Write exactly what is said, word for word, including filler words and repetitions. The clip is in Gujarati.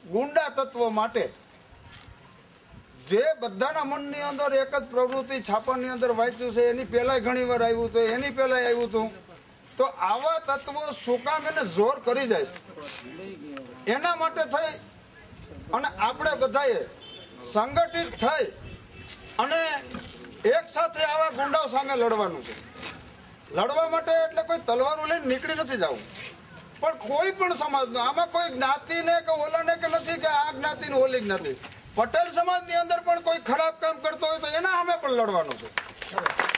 ગુંડા તત્વો માટે જે બધાના મનની અંદર એક જ પ્રવૃત્તિ છાપાની અંદર વાંચ્યું છે, એની પહેલાંય ઘણી વાર આવ્યું હતું, એની પહેલાંય આવ્યું હતું, તો આવા તત્વો શું કામ એને જોર કરી જાય એના માટે થઈ અને આપણે બધાએ સંગઠિત થઈ અને એક સાથે આવા ગુંડાઓ સામે લડવાનું છે. લડવા માટે એટલે કોઈ તલવારો લઈને નીકળી નથી જવું, પણ કોઈ પણ સમાજનો, આમાં કોઈ જ્ઞાતિને કે ઓલાને કે નથી કે આ જ્ઞાતિ ને ઓલી જ્ઞાતિ, પટેલ સમાજની અંદર પણ કોઈ ખરાબ કામ કરતો હોય તો એના સામે પણ લડવાનું છે.